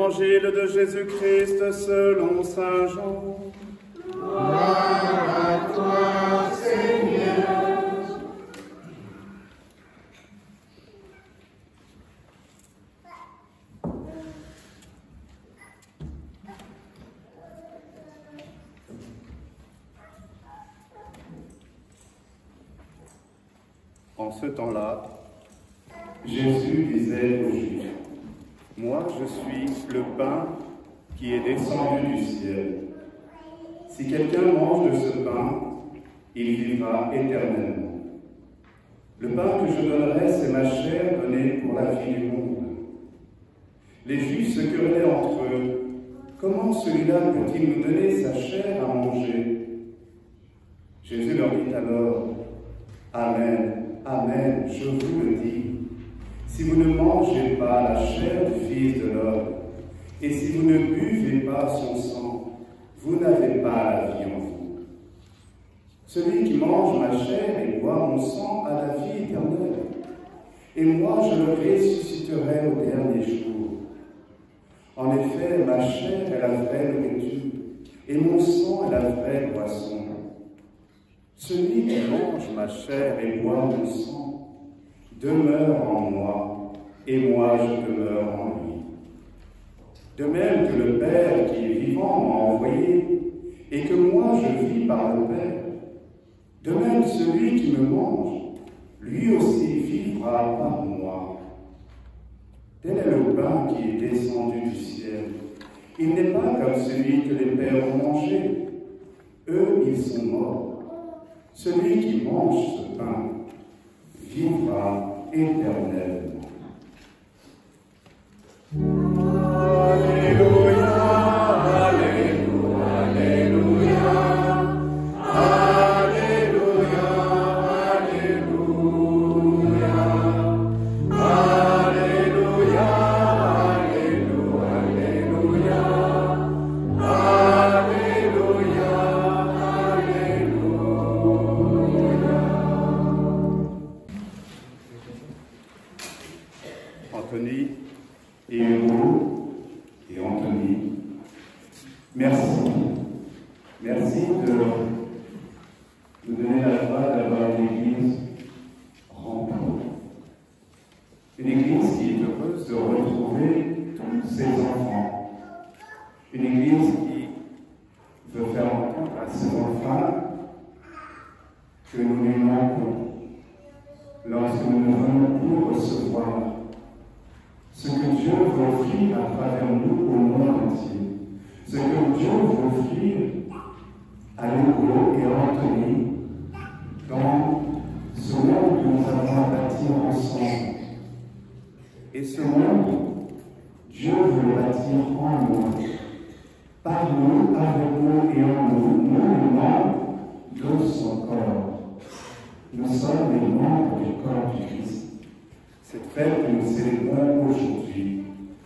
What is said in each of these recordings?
Évangile de Jésus-Christ selon saint Jean. Gloire à toi, Seigneur. En ce temps-là, Jésus disait aux Juifs, « Moi, je suis le pain qui est descendu du ciel. Si quelqu'un mange de ce pain, il vivra éternellement. Le pain que je donnerai, c'est ma chair donnée pour la vie du monde. » Les Juifs se querellaient entre eux. « Comment celui-là peut-il nous donner sa chair à manger ?» Jésus leur dit alors, « Amen. Amen, je vous le dis, si vous ne mangez pas la chair du Fils de l'homme, et si vous ne buvez pas son sang, vous n'avez pas la vie en vous. Celui qui mange ma chair et boit mon sang a la vie éternelle, et moi je le ressusciterai au dernier jour. En effet, ma chair est la vraie nourriture, et mon sang est la vraie boisson. Celui qui mange ma chair et boit mon sang demeure en moi, et moi je demeure en lui. De même que le Père qui est vivant m'a envoyé, et que moi je vis par le Père, de même celui qui me mange, lui aussi vivra par moi. Tel est le pain qui est descendu du ciel. Il n'est pas comme celui que les pères ont mangé. Eux, ils sont morts. Celui qui mange ce pain vivra éternellement. Alléluia, Alléluia, Alléluia, Alléluia, Alléluia, Alléluia, Alléluia, Alléluia, Anthony et Hugo et Anthony, merci. Merci de nous donner la joie d'avoir une église remplie. Une église qui est heureuse de retrouver tous ses enfants. Une église qui veut faire entendre à ses enfants que nous lui manquons lorsque nous ne venons plus recevoir ce que Dieu veut offrir à travers nous au monde entier. Ce que Dieu veut offrir à Hugo et à Anthony dans ce monde que nous avons bâti ensemble. Et ce monde, Dieu veut le bâtir en nous, par nous, avec nous et en nous, nous les membres de son corps. Nous sommes les membres du corps du Christ. Cette fête que nous célébrons aujourd'hui,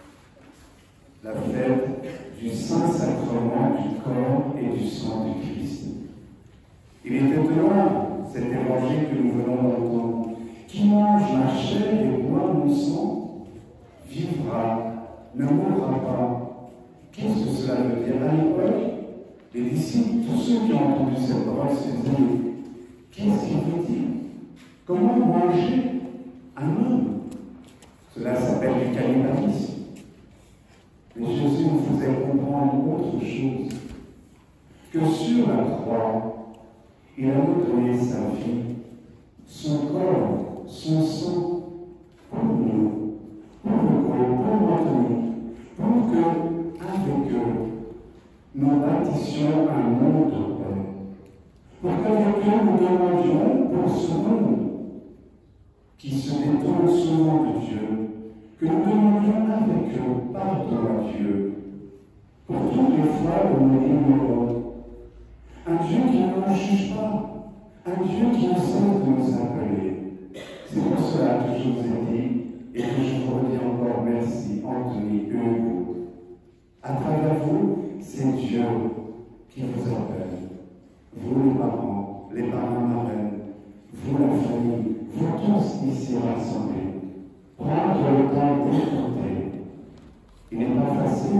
la fête du Saint-Sacrement du corps et du sang du Christ. Il est étonnant, cet évangile que nous venons d'entendre. Qui mange ma chair et boit mon sang vivra, ne mourra pas. Qu'est-ce que cela veut dire? À l'époque, les disciples, tous ceux qui ont entendu cette parole se disaient, qu'est-ce qu'il veut dire? Comment manger un homme? Cela s'appelle du cannibalisme. Mais Jésus nous faisait comprendre autre chose, que sur la croix, il a donné sa vie, son corps, son sang, pour nous, pour Anthony, pour que, avec eux, nous bâtissions un monde de paix. Pour qu'avec eux, nous demandions pour ce monde qui se détourne souvent de Dieu, que nous demandions avec eux pardon à Dieu pour toutes les fois où nous l'ignorons. Un Dieu qui ne nous juge pas, un Dieu qui essaie de nous appeler. C'est pour cela que je vous ai dit, et que je vous redis encore merci, Anthony et Hugo. À travers vous, c'est Dieu qui vous appelle. Vous les parents marraines, vous la famille, vous tous ici rassemblés. Prendre le temps d'écouter. Il n'est pas facile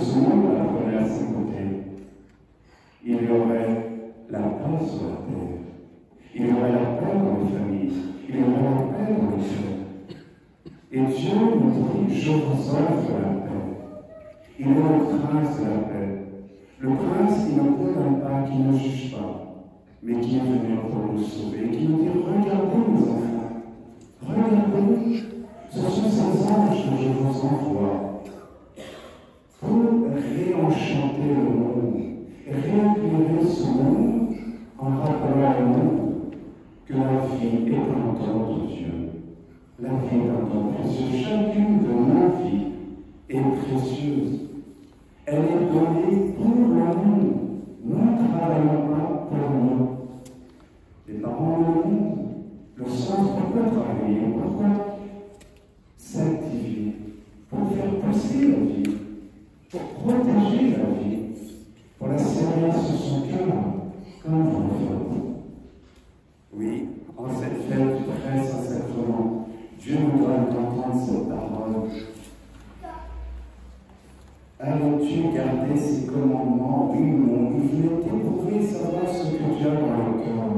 ce monde la prenait à ses côtés, il y aurait la paix sur la terre, il y aurait la paix dans les familles, il y aurait la paix dans les cœurs. Et Dieu nous dit, je vous offre la paix. Il est le prince de la paix. Le prince qui ne condamne pas, qui ne juge pas, mais qui est venu pour nous sauver, qui nous dit, regardez mes enfants, regardez, ce sont ces anges que je vous envoie pour réenchanter le monde, rééclairer ce monde en rappelant au monde que la vie est un don de Dieu. La vie est un don précieux. Chacune de nos vies est précieuse. Elle est donnée pour le monde. Nous ne travaillons pas pour nous. Les parents le monde, le sens pourquoi travailler, pourquoi s'activer, pour faire pousser la vie, pour protéger la vie, pour la serrer sur son cœur, comme vous le faites. Oui, en cette fête du très Saint-Sacrement, Dieu nous donne d'entendre cette parole. Allons-tu garder ses commandements? Oui ou non? Il voulait éprouver savoir ce que Dieu a dans le cœur.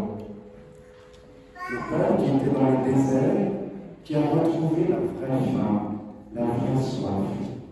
Le peuple qui était dans le désert, qui a retrouvé la vraie faim, la vraie soif.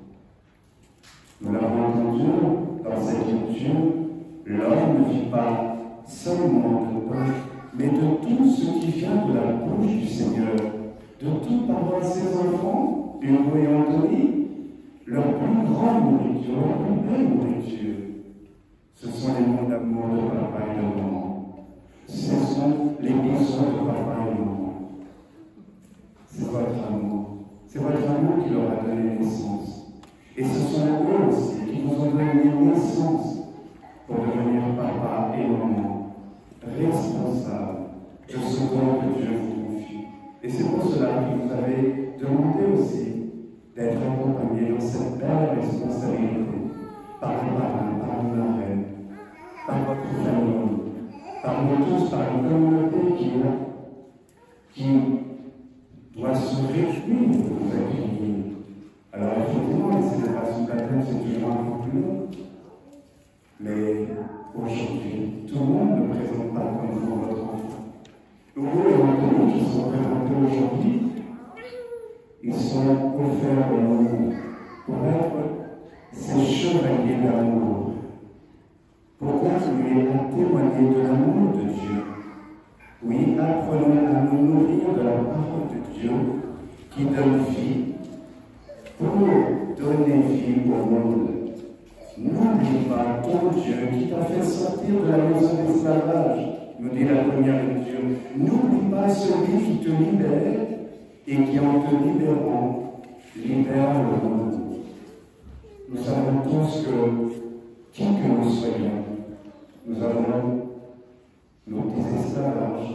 Nous l'avons entendu dans cette lecture, l'homme ne vit pas seulement de pain, mais de tout ce qui vient de la bouche du Seigneur, de toute parole de ses enfants, Hugo et Anthony, leur plus grande nourriture, leur plus belle nourriture. Ce sont les mots d'amour de papa et de maman. Ce sont les bisous de papa et de maman. C'est votre amour. C'est votre amour qui leur a donné naissance. Et ce sont eux aussi qui vous ont donné naissance pour devenir papa et maman, responsables de ce don que Dieu vous confie. Et c'est pour cela que vous avez demandé aussi d'être accompagné dans cette belle responsabilité par les parents, par une marraine, par votre famille, par nous tous, par une communauté qui doit se réjouir de vous accueillir. Alors effectivement, les célébrations baptême, c'est toujours un peu plus long. Mais aujourd'hui, tout le monde ne présente pas comme vous votre enfant. Nous voulons les qui sont présentés aujourd'hui, ils sont offerts au monde pour être ces chevaliers d'amour, pour continuer à témoigner de l'amour de Dieu. Oui, apprenons à nous nourrir de la parole de Dieu qui donne vie pour donner vie au monde. N'oublie pas ton Dieu qui t'a fait sortir de la maison d'esclavage, nous dit la première lecture. N'oublie pas celui qui te libère et qui, en te libérant, libère le monde. Nous savons tous que, qui que nous soyons, nous avons nos petits esclavages,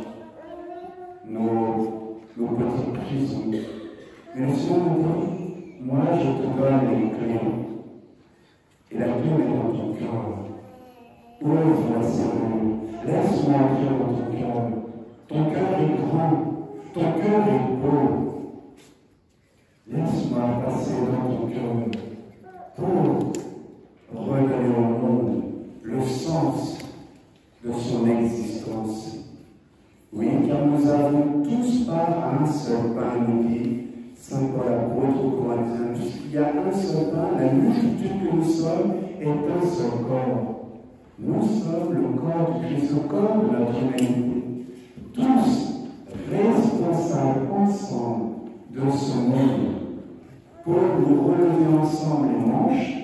nos petites prisons. Mais le Seigneur nous dit, moi je te donne les clés. Et la clé est dans ton cœur. Ouvre la serrure, laisse-moi entrer dans ton cœur. Ton cœur est grand, ton cœur est beau. Laisse-moi passer dans ton cœur pour redonner au monde le sens de son existence. Oui, car nous avons tous part à un seul pain, nous dit Saint Paul apôtre aux Corinthiens, puisqu'il y a un seul pain, la multitude que nous sommes est un seul corps. Nous sommes le corps du Christ, le corps de notre humanité. Tous responsables ensemble de ce monde pour nous relever ensemble les manches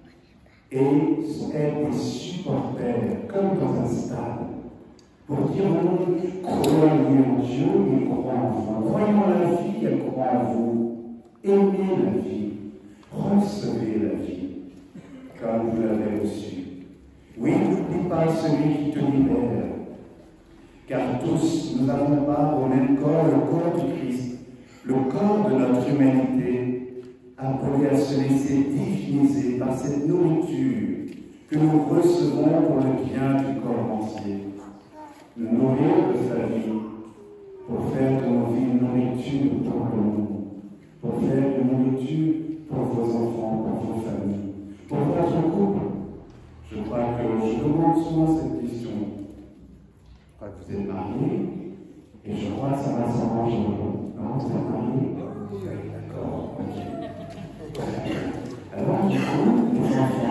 et être des supporters, comme dans un stade, pour dire au monde, croyez en Dieu, il croit en vous. Croyez en la vie, elle croit en vous. Aimez la vie, recevez la vie, comme vous l'avez reçue. Oui, n'oublie pas celui qui te libère, car tous nous avons part au même corps, le corps du Christ, le corps de notre humanité, appelé à se laisser diviniser par cette nourriture que nous recevons pour le bien du corps entier. Nous nourrir de sa vie pour faire de nos vies une nourriture pour le monde, pour faire une nourriture pour vos enfants, pour vos familles, pour votre demande souvent cette question. Je crois que vous êtes mariés, et je crois que ça va s'arranger. Non, vous êtes mariés? D'accord, ok. Alors, du coup,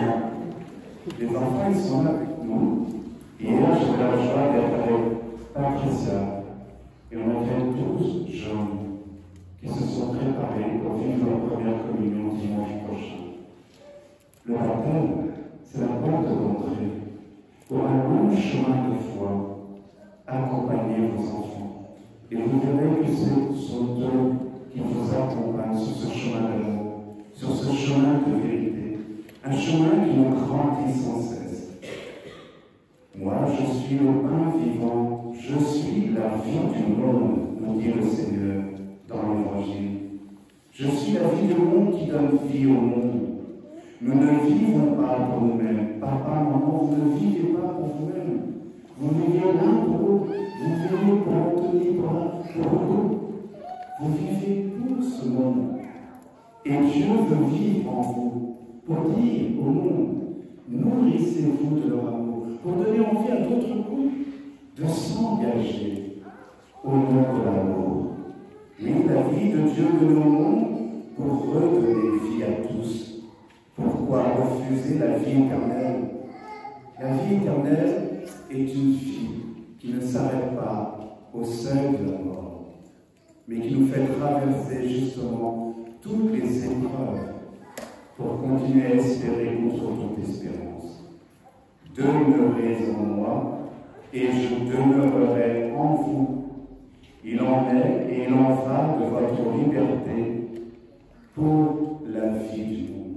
les enfants, ils sont là avec nous. Hier, j'avais la joie d'être avec Patricia. Et on avait 12 jeunes qui se sont préparés pour vivre leur première communion dimanche prochain. Le baptême, c'est la porte d'entrée pour un long chemin de foi. Accompagnez vos enfants. Et vous verrez que ce sont eux qui vous accompagnent sur ce chemin d'amour, sur ce chemin de vérité. Un chemin qui nous grandit sans cesse. Moi, je suis le pain vivant, je suis la vie du monde, nous dit le Seigneur dans l'Évangile. Je suis la vie du monde qui donne vie au monde. Nous ne vivons pas pour nous-mêmes. Papa, maman, vous ne vivez pas pour vous-même. Vous vivez l'un pour l'autre. Vous vivez pour Anthony, pour vous. Vous vivez pour ce monde. Et Dieu veut vivre en vous pour dire au monde, nourrissez-vous de leur amour, pour donner envie à d'autres couples de s'engager au nom de l'amour. Oui, la vie de Dieu de nos mondes pour redonner vie à tous. Pourquoi refuser la vie éternelle? La vie éternelle est une vie qui ne s'arrête pas au seuil de la mort, mais qui nous fait traverser justement toutes les épreuves pour continuer à espérer contre toute espérance. Demeurez en moi et je demeurerai en vous. Il en est et il en va de votre liberté pour la vie du monde.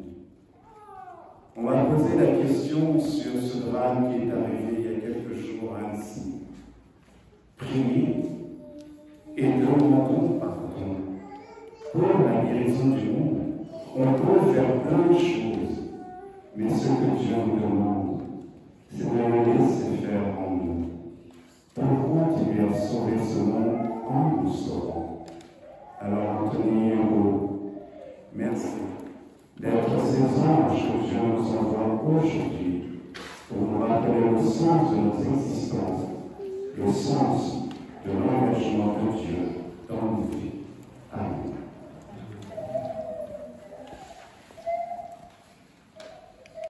On va poser la question sur ce drame qui est arrivé il y a quelques jours à Annecy. Priez et demandons pardon pour la guérison du monde. On peut faire plein de choses, mais ce que Dieu nous demande, c'est de le laisser faire en nous, pour continuer à sauver ce monde quand nous saurons. Alors, Anthony Hugo, merci d'être ces anges que Dieu nous envoie aujourd'hui pour nous rappeler le sens de notre existence, le sens de l'engagement de Dieu dans nos vies.